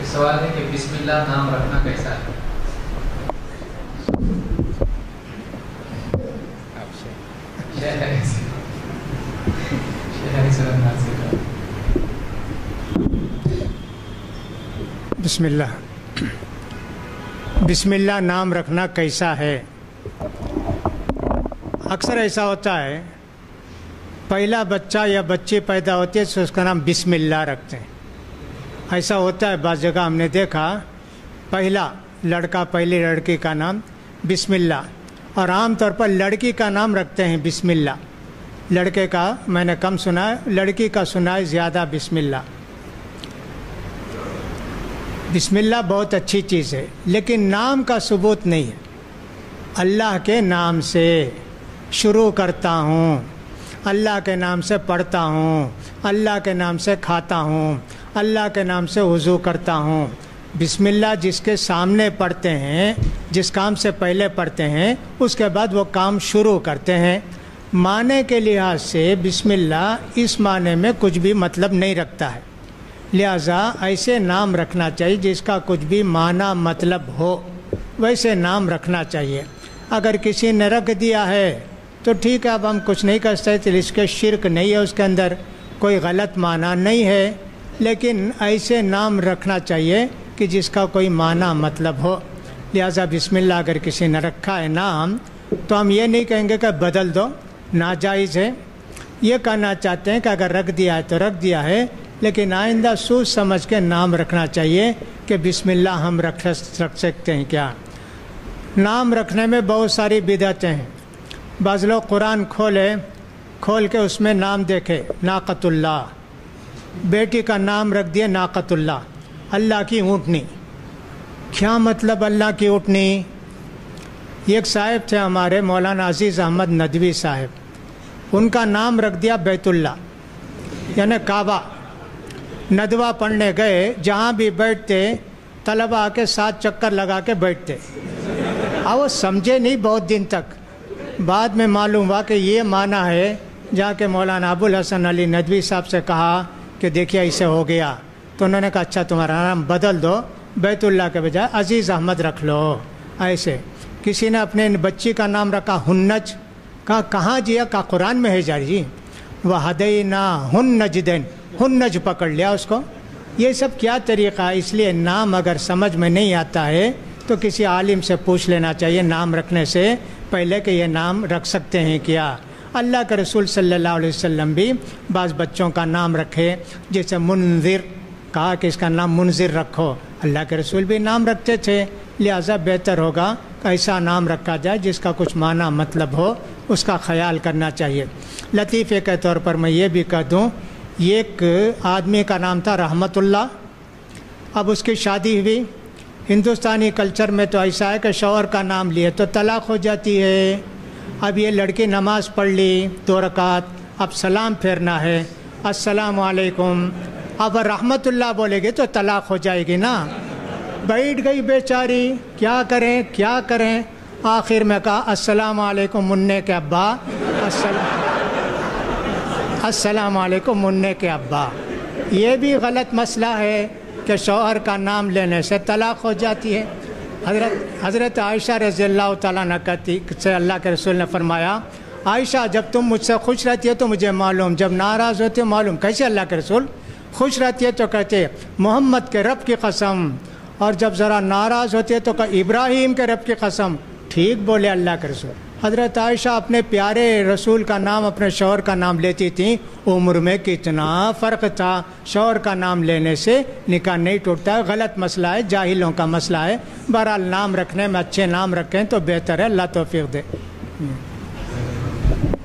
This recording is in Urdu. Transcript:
سوال ہے کہ بسم اللہ نام رکھنا کیسا ہے؟ بسم اللہ نام رکھنا کیسا ہے؟ اکثر ایسا ہوتا ہے پہلا بچہ یا بچی پیدا ہوتی ہے تو اس کا نام بسم اللہ رکھتے ہیں. ایسا ہوتا ہے بعض جگہ ہم نے دیکھا پہلا لڑکا پہلی لڑکی کا نام بسم اللہ، اور عام طور پر لڑکی کا نام رکھتے ہیں بسم اللہ. لڑکے کا میں نے کم سنا ہے، لڑکی کا سنا ہے زیادہ بسم اللہ. بسم اللہ بہت اچھی چیز ہے لیکن نام کا ثبوت نہیں ہے. اللہ کے نام سے شروع کرتا ہوں، اللہ کے نام سے پڑھتا ہوں، اللہ کے نام سے کھاتا ہوں، اللہ کے نام سے وضو کرتا ہوں. بسم اللہ جس کے سامنے پڑھتے ہیں، جس کام سے پہلے پڑھتے ہیں، اس کے بعد وہ کام شروع کرتے ہیں. معنی کے لحاظ سے بسم اللہ اس معنی میں کچھ بھی مطلب نہیں رکھتا ہے، لہذا ایسے نام رکھنا چاہیے جس کا کچھ بھی معنی مطلب ہو، ویسے نام رکھنا چاہیے. اگر کسی نے رکھ دیا ہے تو ٹھیک ہے، اب ہم کچھ نہیں کر سکتے، اس کے شرک نہیں ہے، اس کے اندر کوئی غلط معنی نہیں ہے، لیکن ایسے نام رکھنا چاہیے کہ جس کا کوئی معنی مطلب ہو. لہذا بسم اللہ اگر کسی نے رکھا ہے نام تو ہم یہ نہیں کہیں گے کہ بدل دو، ناجائز ہے. یہ کہنا چاہتے ہیں کہ اگر رکھ دیا ہے تو رکھ دیا ہے، لیکن آئندہ سوچ سمجھ کے نام رکھنا چاہیے کہ بسم اللہ ہم رکھ سکتے ہیں کیا. نام رکھنے میں بہت ساری بدعتیں ہیں. بعض لوگ قرآن کھول کے اس میں نام دیکھے ناقۃ اللہ، بیٹی کا نام رکھ دیے ناقۃ اللہ، اللہ کی اونٹنی. کیا مطلب اللہ کی اونٹنی؟ ایک صاحب تھے ہمارے مولانا عزیز احمد ندوی صاحب، ان کا نام رکھ دیا بیت اللہ یعنی کعبہ. ندوہ پڑھنے گئے، جہاں بھی بیٹھتے طلبہ آ کے 7 چکر لگا کے بیٹھتے. اب وہ سمجھے نہیں بہت دن تک، بعد میں معلوم ہوا کہ یہ معنی ہے. جا کے مولانا ابو الحسن علی ندوی صاحب سے کہا کہ دیکھیے اسے ہو گیا، تو انہوں نے کہا اچھا تمہارا نام بدل دو، بیت اللہ کے بجائے عزیز احمد رکھ لو. ایسے کسی نے اپنے بچی کا نام رکھا ہنج، کہا کہاں جی؟ کہا قرآن میں ہے جی، وَهَدَيْنَاهُ النَّجْدَيْنِ، ہنج پکڑ لیا اس کو. یہ سب کیا طریقہ ہے؟ اس لیے نام اگر سمجھ میں نہیں آتا ہے تو کسی عالم سے پوچھ لینا چاہیے نام رکھنے سے پہلے کہ یہ نام رکھ سکتے ہیں کیا. اللہ کے رسول صلی اللہ علیہ وسلم بھی بعض بچوں کا نام رکھے، جیسے منذر، کہا کہ اس کا نام منذر رکھو. اللہ کے رسول بھی نام رکھتے تھے، لہذا بہتر ہوگا کہ ایسا نام رکھا جائے جس کا کچھ معنی مطلب ہو، اس کا خیال کرنا چاہیے. لطیفے کے طور پر میں یہ بھی کہہ دوں، ایک آدمی کا نام تھا رحمت اللہ. اب اس کی شادی ہوئی. ہندوستانی کلچر میں تو ایسا ہے کہ شوہر کا نام لیے تو طلاق ہو جاتی ہے. اب یہ لڑکی نماز پڑھ لی 2 رکعت، اب سلام پھیرنا ہے، السلام علیکم. اب رحمت اللہ بولے گی تو طلاق ہو جائے گی نا. بیٹھ گئی بیچاری، کیا کریں. آخر میں کہا السلام علیکم منع کے ابا، السلام علیکم منع کے ابا. یہ بھی غلط مسئلہ ہے کہ شوہر کا نام لینے سے طلاق ہو جاتی ہے. حضرت عائشہ رضی اللہ تعالیٰ عنہ سے اللہ کے رسول نے فرمایا، عائشہ جب تم مجھ سے خوش رہتی ہے تو مجھے معلوم، جب ناراض ہوتی ہے معلوم. کیسے اللہ کے رسول؟ خوش رہتی ہے تو کہتے محمد کے رب کی قسم، اور جب ذرا ناراض ہوتی ہے تو کہ ابراہیم کے رب کی قسم. ٹھیک بولے اللہ کے رسول. حضرت عائشہ اپنے پیارے رسول کا نام اپنے شوہر کا نام لیتی تھیں. عمر میں کتنا فرق تھا، شوہر کا نام لینے سے نکاح نہیں ٹوٹتا ہے. غلط مسئلہ ہے، جاہلوں کا مسئلہ ہے. بہرحال نام رکھنے میں اچھے نام رکھیں تو بہتر ہے. اللہ توفیق دے.